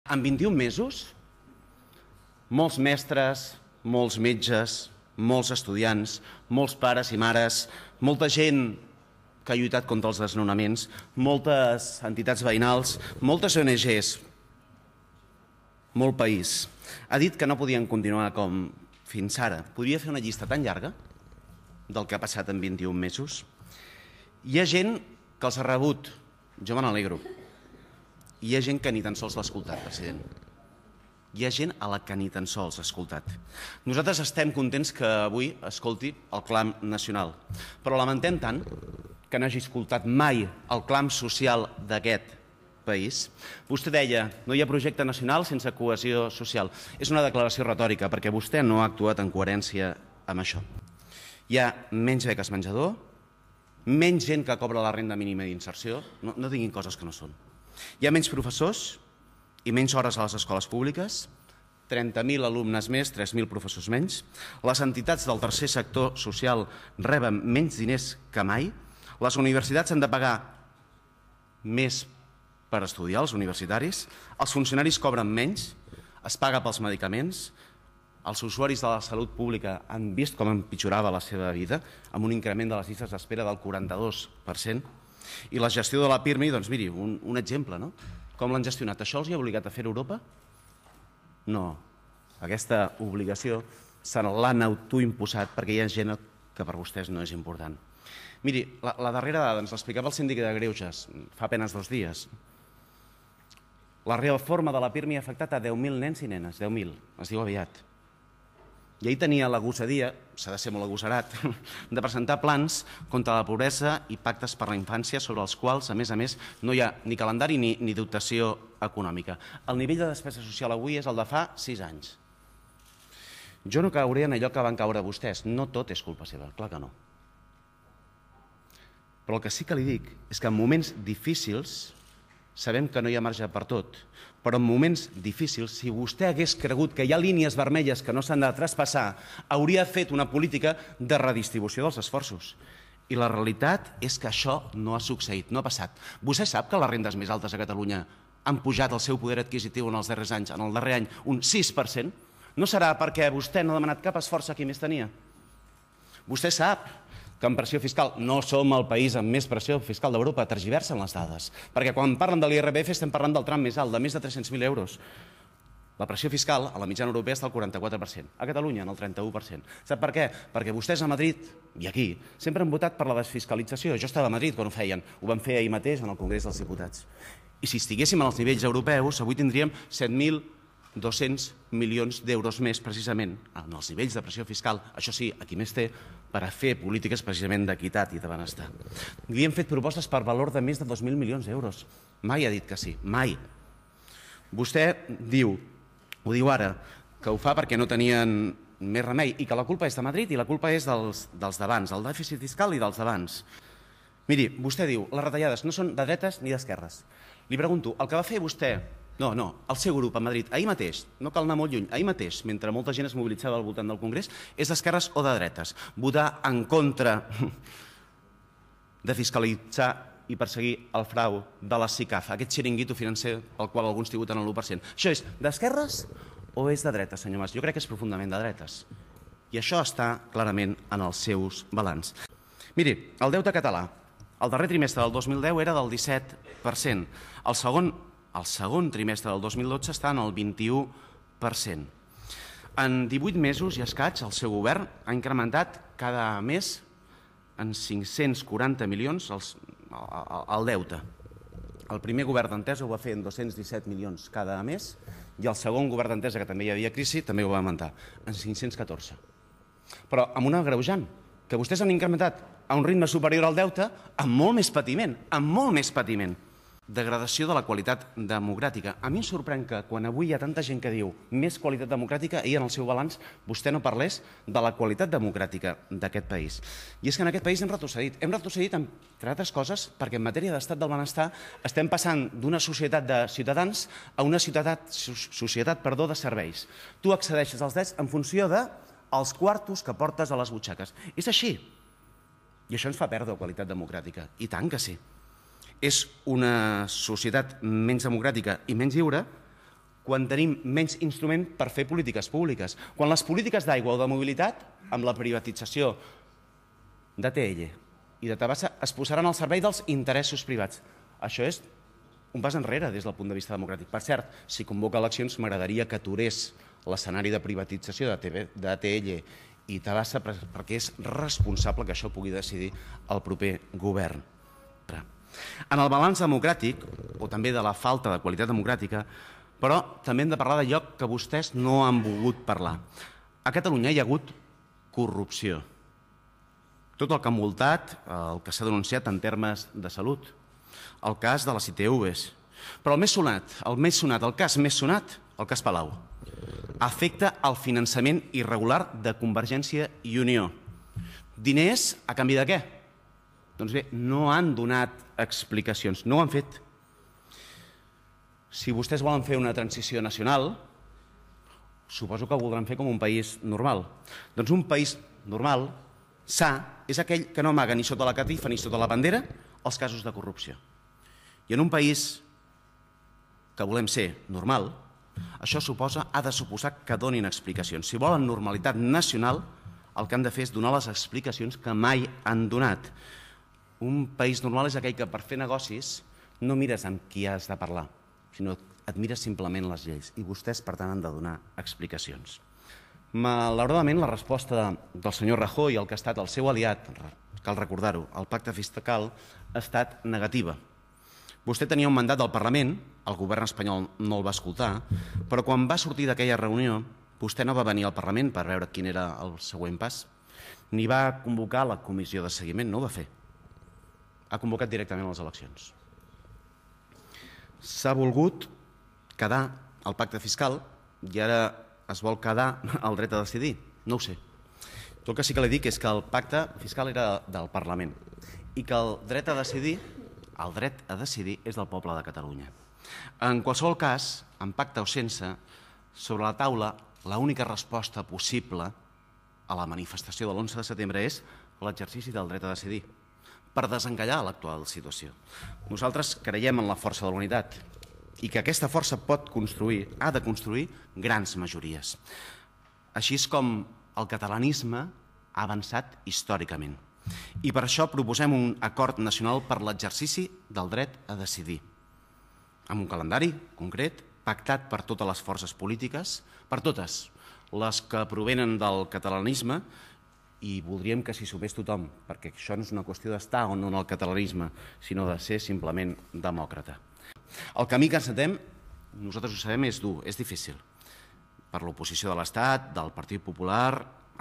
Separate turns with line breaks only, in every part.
En 21 mesos, molts mestres, molts metges, molts estudiants, molts pares i mares, molta gent que ha lluitat contra els desnonaments, moltes entitats veïnals, moltes ONGs, molt país, ha dit que no podien continuar com fins ara. Podria fer una llista tan llarga del que ha passat en 21 mesos. Hi ha gent que els ha rebut, jo me n'alegro. Hi ha gent que ni tan sols l'ha escoltat, president. Hi ha gent a la que ni tan sols ha escoltat. Nosaltres estem contents que avui escolti el clam nacional, però lamentem tant que no hagi escoltat mai el clam social d'aquest país. Vostè deia, no hi ha projecte nacional sense cohesió social. És una declaració retòrica, perquè vostè no ha actuat en coherència amb això. Hi ha menys beques menjador, menys gent que cobra la renda mínima d'inserció, no diguin coses que no són. Hi ha menys professors i menys hores a les escoles públiques, 30.000 alumnes més, 3.000 professors menys. Les entitats del tercer sector social reben menys diners que mai. Les universitats han de pagar més per estudiar, els universitaris. Els funcionaris cobren menys, es paga pels medicaments. Els usuaris de la salut pública han vist com empitjorava la seva vida, amb un increment de les llistes d'espera del 42%. I la gestió de la PIRMI, doncs miri, un exemple, no? Com l'han gestionat? Això els hi ha obligat a fer Europa? No. Aquesta obligació se l'han autoimposat perquè hi ha gent que per vostès no és important. Miri, la darrera dada ens l'explicava el síndic de Greuges fa apenas 2 dies. La reforma de la PIRMI ha afectat a 10.000 nens i nenes, 10.000, es diu aviat. I ahir tenia la gossadia, s'ha de ser molt agosserat, de presentar plans contra la pobresa i pactes per la infància sobre els quals, a més, no hi ha ni calendari ni dotació econòmica. El nivell de despesa social avui és el de fa 6 anys. Jo no cauré en allò que van caure vostès. No tot és culpa seva, clar que no. Però el que sí que li dic és que en moments difícils sabem que no hi ha marge per tot, però en moments difícils, si vostè hagués cregut que hi ha línies vermelles que no s'han de traspassar, hauria fet una política de redistribució dels esforços. I la realitat és que això no ha succeït, no ha passat. Vostè sap que les rendes més altes a Catalunya han pujat el seu poder adquisitiu en els darrers anys, en el darrer any, un 6%? No serà perquè vostè no ha demanat cap esforç a qui més tenia? Vostè sap que en pressió fiscal no som el país amb més pressió fiscal d'Europa, tergiversen les dades, perquè quan parlen de l'IRPF estem parlant del tram més alt, de més de 300.000 euros. La pressió fiscal a la mitjana europea està al 44%, a Catalunya en el 31%. Sap per què? Perquè vostès a Madrid i aquí sempre han votat per la desfiscalització. Jo estava a Madrid quan ho feien, ho van fer ahir mateix en el Congrés dels Diputats. I si estiguéssim en els nivells europeus, avui tindríem 7.200 milions d'euros més, precisament, en els nivells de pressió fiscal, això sí, a qui més té, per a fer polítiques precisament d'equitat i de benestar. Li hem fet propostes per valor de més de 2.000 milions d'euros. Mai ha dit que sí, mai. Vostè diu, ho diu ara, que ho fa perquè no tenien més remei i que la culpa és de Madrid i la culpa és dels d'abans, el dèficit fiscal i dels d'abans. Miri, vostè diu, les retallades no són de dretes ni d'esquerres. Li pregunto, el que va fer vostè, no, el seu grup a Madrid, ahir mateix, no cal anar molt lluny, ahir mateix, mentre molta gent es mobilitzava al voltant del Congrés, és d'esquerres o de dretes? Votar en contra de fiscalitzar i perseguir el frau de la SICAF, aquest xiringuito financer al qual alguns tributen el 1%. Això és d'esquerres o és de dretes, senyor Mas? Jo crec que és profundament de dretes. I això està clarament en els seus balanç. Miri, el deute català, el darrer trimestre del 2010 era del 17%. El segon trimestre del 2012 està en el 21%. En 18 mesos i escaig, el seu govern ha incrementat cada mes en 540 milions el deute. El primer govern d'Entesa ho va fer en 217 milions cada mes i el segon govern d'Entesa, que també hi havia crisi, també ho va augmentar, en 514. Però amb un agreujant, que vostès han incrementat a un ritme superior al deute amb molt més patiment, Degradació de la qualitat democràtica. A mi em sorprèn que quan avui hi ha tanta gent que diu més qualitat democràtica, ahir en el seu balanç vostè no parlés de la qualitat democràtica d'aquest país. I és que en aquest país hem retrocedit. Hem retrocedit, entre altres coses, perquè en matèria d'estat del benestar estem passant d'una societat de ciutadans a una societat de serveis. Tu accedeixes als drets en funció dels quartos que portes a les butxaques. És així. I això ens fa perdre qualitat democràtica. I tant que sí.
'És una societat menys democràtica i menys lliure, quan, per exemple, el govern de la Generalitat, que és el que vostès han decidit, no compleix la llei. 'És una societat menys democràtica i menys lliure, quan, per exemple, el govern de la Generalitat, que és el que vostès han decidit, no compleix la llei. 'És una societat menys democràtica i menys lliure, quan,
quan tenim menys instrument per fer polítiques públiques. Quan les polítiques d'aigua o de mobilitat, amb la privatització d'ATL i de Tabasa, es posaran al servei dels interessos privats. Això és un pas enrere des del punt de vista democràtic. Per cert, si convoca eleccions, m'agradaria que aturés l'escenari de privatització d'ATL i Tabasa, perquè és responsable que això pugui decidir el proper govern. En el balanç democràtic, o també de la falta de qualitat democràtica, però també hem de parlar d'allò que vostès no han volgut parlar. A Catalunya hi ha hagut corrupció. Tot el que ha envoltat, el que s'ha denunciat en termes de salut, el cas de les ITVs. Però el més sonat, el cas més sonat, el cas Palau, afecta el finançament irregular de Convergència i Unió. Diners a canvi de què? Doncs bé, no han donat explicacions, no ho han fet. Si vostès volen fer una transició nacional, suposo que ho voldran fer com un país normal. Doncs un país normal, sa, és aquell que no amaga ni sota la catifa ni sota la bandera els casos de corrupció. I en un país que volem ser normal, això ha de suposar que donin explicacions. Si volen normalitat nacional, el que han de fer és donar les explicacions que mai han donat. Un país normal és aquell que per fer negocis no mires amb qui has de parlar, sinó et mires simplement les lleis. I vostès, per tant, han de donar explicacions. Malauradament, la resposta del senyor Rajoy, el que ha estat el seu aliat, cal recordar-ho, el pacte fiscal, ha estat negativa. Vostè tenia un mandat del Parlament, el govern espanyol no el va escoltar, però quan va sortir d'aquella reunió, vostè no va venir al Parlament per veure quin era el següent pas, ni va convocar la comissió de seguiment, no ho va fer. Ha convocat directament les eleccions. S'ha volgut quedar el pacte fiscal i ara es vol quedar el dret a decidir. No ho sé. Tot el que sí que li dic és que el pacte fiscal era del Parlament i que el dret a decidir és del poble de Catalunya. En qualsevol cas, en pacte o sense, sobre la taula, l'única resposta possible a la manifestació de l'11 de setembre és l'exercici del dret a decidir, per desencallar l'actual situació. Nosaltres creiem en la força de la unitat i que aquesta força ha de construir grans majories. Així és com el catalanisme ha avançat històricament. I per això proposem un acord nacional per l'exercici del dret a decidir, amb un calendari concret, pactat per totes les forces polítiques, per totes les que provenen del catalanisme, i voldríem que s'hi sumés tothom, perquè això no és una qüestió d'estar o no en el catalanisme, sinó de ser simplement demòcrata. El camí que encetem, nosaltres ho sabem, és dur, és difícil, per l'oposició de l'Estat, del Partit Popular,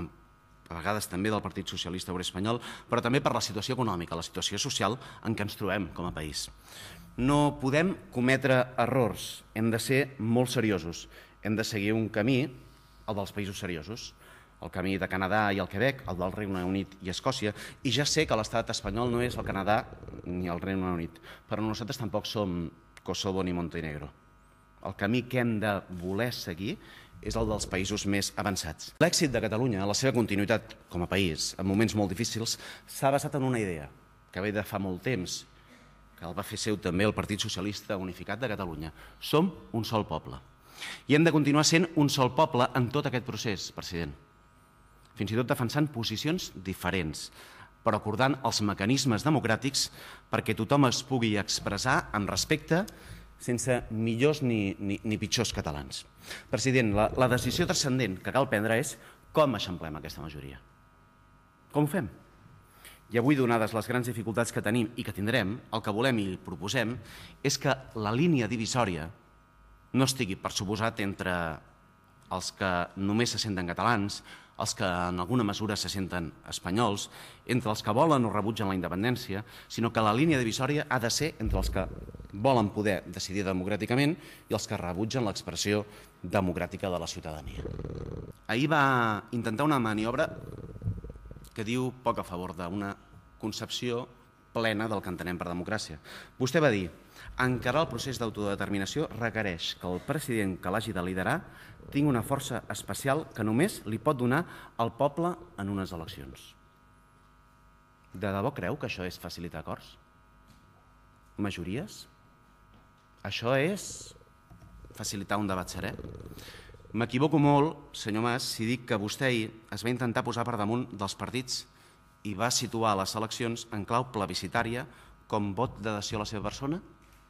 a vegades també del Partit Socialista Obrer Espanyol, però també per la situació econòmica, la situació social en què ens trobem com a país. No podem cometre errors, hem de ser molt seriosos, hem de seguir un camí, el dels països seriosos, el camí de Canadà i el Quebec, el del Regne Unit i Escòcia, i ja sé que l'estat espanyol no és el Canadà ni el Regne Unit, però nosaltres tampoc som Kosovo ni Montenegro. El camí que hem de voler seguir és el dels països més avançats. L'èxit de Catalunya, la seva continuïtat com a país, en moments molt difícils, s'ha basat en una idea que ve de fa molt temps, que el va fer seu també el Partit Socialista Unificat de Catalunya. Som un sol poble. I hem de continuar sent un sol poble en tot aquest procés, president. Fins i tot defensant posicions diferents, però acordant els mecanismes democràtics perquè tothom es pugui expressar amb respecte, sense millors ni pitjors catalans. President, la decisió transcendent que cal prendre és com eixamplem aquesta majoria. Com ho fem? I avui, donades les grans dificultats que tenim i que tindrem, el que volem i proposem és que la línia divisòria no estigui, per suposat, entre els que només se senten catalans, els que en alguna mesura se senten espanyols, entre els que volen o rebutgen la independència, sinó que la línia divisòria ha de ser entre els que volen poder decidir democràticament i els que rebutgen l'expressió democràtica de la ciutadania. Ahir va intentar una maniobra que diu poc a favor d'una concepció plena del que entenem per democràcia. Vostè va dir: encarar el procés d'autodeterminació requereix que el president que l'hagi de liderar tingui una força especial que només li pot donar el poble en unes eleccions. De debò creu que això és facilitar acords? Majories? Això és facilitar un debat serè. M'equivoco molt, senyor Mas, si dic que vostè ahir es va intentar posar per damunt dels partits i va situar les eleccions en clau plebiscitària com vot d'adhesió a la seva persona?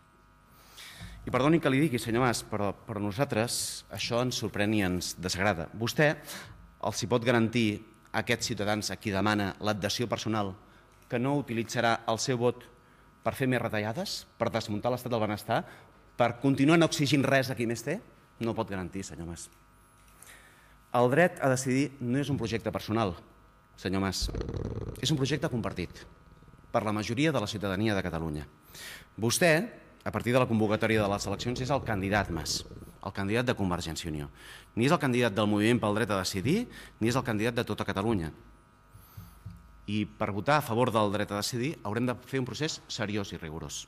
I perdoni que li digui, senyor Mas, però per nosaltres això ens sorprèn i ens desagrada. Vostè els pot garantir a aquests ciutadans a qui demana l'adhesió personal que no utilitzarà el seu vot per fer més retallades, per desmuntar l'estat del benestar, per continuar no exigint res a qui més té? No ho pot garantir, senyor Mas. El dret a decidir no és un projecte personal, senyor Mas. És un projecte compartit per la majoria de la ciutadania de Catalunya. Vostè, a partir de la convocatòria de les eleccions, és el candidat Mas, el candidat de Convergència i Unió. Ni és el candidat del Moviment pel Dret a Decidir, ni és el candidat de tota Catalunya. I per votar a favor del dret a decidir haurem de fer un procés seriós i rigorós.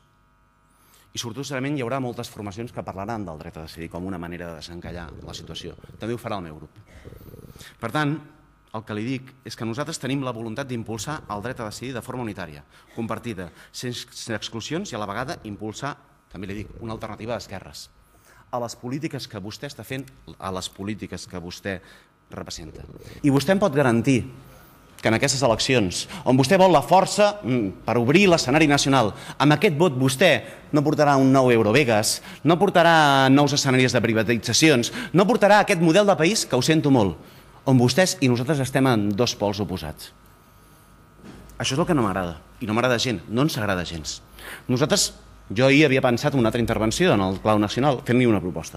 I sortosament hi haurà moltes formacions que parlaran del dret a decidir com una manera de desencallar la situació. També ho farà el meu grup. Per tant, el que li dic és que nosaltres tenim la voluntat d'impulsar el dret a decidir de forma unitària, compartida, sense exclusions i a la vegada impulsar, també li dic, una alternativa d'esquerres a les polítiques que vostè està fent, a les polítiques que vostè representa. I vostè em pot garantir que en aquestes eleccions, on vostè vol la força per obrir l'escenari nacional, amb aquest vot vostè no portarà un nou Eurovegas, no portarà nous escenaris de privatitzacions, no portarà aquest model de país, que ho sento molt, on vostès i nosaltres estem en dos pols oposats. Això és el que no m'agrada, i no m'agrada gens, no ens agrada gens. Nosaltres, jo ahir havia pensat en una altra intervenció en el Clau Nacional, fent-li una proposta.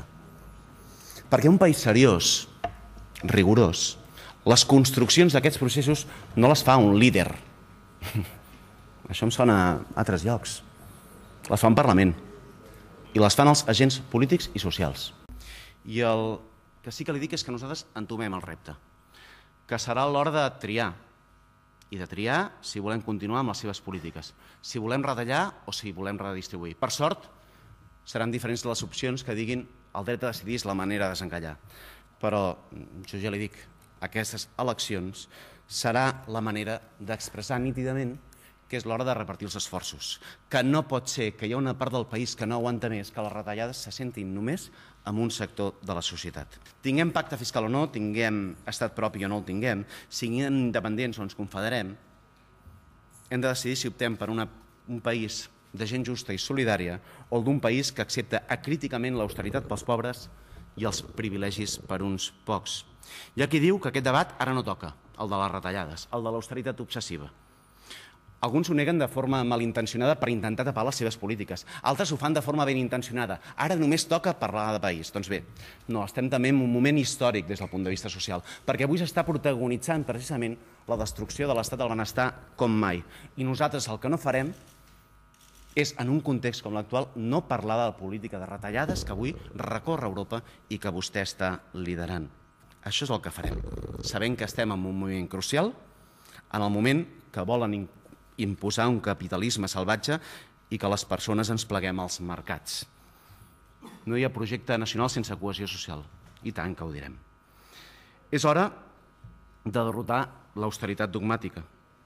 Perquè un país seriós, rigorós, les construccions d'aquests processos no les fa un líder. Això em sona a altres llocs. Les fa un Parlament. I les fan els agents polítics i socials. I el que sí que li dic és que nosaltres entomem el repte, que serà l'hora de triar. I de triar si volem continuar amb les seves polítiques, si volem retallar o si volem redistribuir. Per sort, seran diferents de les opcions que diguin el dret a decidir és la manera de desencallar. Però jo ja li dic, aquestes eleccions serà la manera d'expressar nítidament que és l'hora de repartir els esforços, que no pot ser que hi ha una part del país que no aguanta més, que les retallades se sentin només en un sector de la societat. Tinguem pacte fiscal o no, tinguem estat propi o no el tinguem, siguem independents o ens confederem, hem de decidir si optem per un país de gent justa i solidària o d'un país que accepta acríticament l'austeritat pels pobres i els privilegis per uns pocs. Hi ha qui diu que aquest debat ara no toca, el de les retallades, el de l'austeritat obsessiva. Alguns ho neguen de forma malintencionada per intentar tapar les seves polítiques. Altres ho fan de forma ben intencionada. Ara només toca parlar de país. Doncs bé, no, estem també en un moment històric des del punt de vista social, perquè avui s'està protagonitzant precisament la destrucció de l'estat del benestar com mai. I nosaltres el que no farem és, en un context com l'actual, no parlar de la política de retallades que avui recorre Europa i que vostè està liderant. Això és el que farem, sabent que estem en un moment crucial, en el moment que volen imposar un capitalisme salvatge i que les persones ens pleguem als mercats. No hi ha projecte nacional sense cohesió social, i tant que ho direm. És hora de derrotar l'austeritat dogmàtica.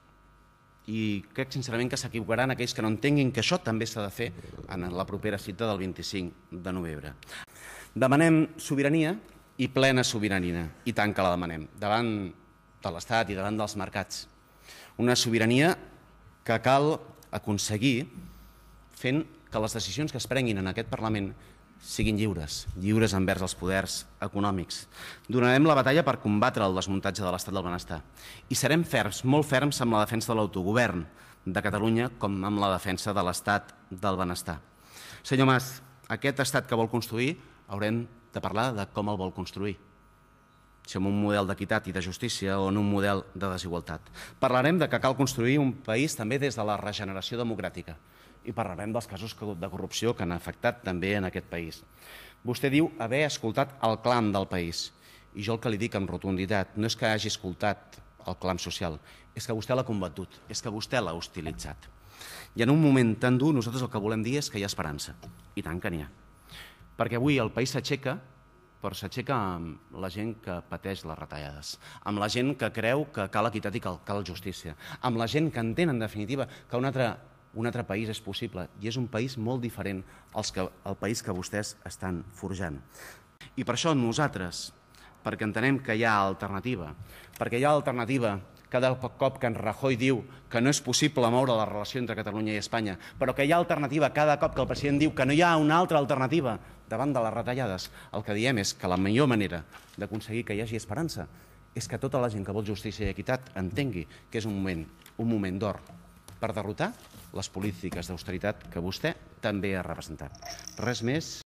I crec sincerament que s'equivocaran aquells que no entenguin que això també s'ha de fer en la propera cita del 25 de novembre. Demanem sobirania i plena sobirania, i tant que la demanem, davant de l'Estat i davant dels mercats. Una sobirania que cal aconseguir fent que les decisions que es prenguin en aquest Parlament siguin lliures, lliures envers els poders econòmics. Donarem la batalla per combatre el desmuntatge de l'estat del benestar i serem ferms, molt ferms, amb la defensa de l'autogovern de Catalunya com amb la defensa de l'estat del benestar. Senyor Mas, aquest estat que vol construir haurem de parlar de com el vol construir. Si en un model d'equitat i de justícia o en un model de desigualtat. Parlarem de que cal construir un país també des de la regeneració democràtica i parlarem dels casos de corrupció que han afectat també en aquest país. Vostè diu haver escoltat el clam del país i jo el que li dic amb rotunditat no és que hagi escoltat el clam social, és que vostè l'ha combatut, és que vostè l'ha hostilitzat. I en un moment tan dur nosaltres el que volem dir és que hi ha esperança, i tant que n'hi ha. Perquè avui el país s'aixeca, però s'aixeca amb la gent que pateix les retallades, amb la gent que creu que cal equitat i que cal justícia, amb la gent que entén, en definitiva, que un altre un altre país és possible i és un país molt diferent al país que vostès estan forjant. I per això nosaltres, perquè entenem que hi ha alternativa, perquè hi ha alternativa cada cop que en Rajoy diu que no és possible moure la relació entre Catalunya i Espanya, però que hi ha alternativa cada cop que el president diu que no hi ha una altra alternativa davant de les retallades, el que diem és que la millor manera d'aconseguir que hi hagi esperança és que tota la gent que vol justícia i equitat entengui que és un moment d'or per derrotar les polítiques d'austeritat que vostè també ha representat. Res més.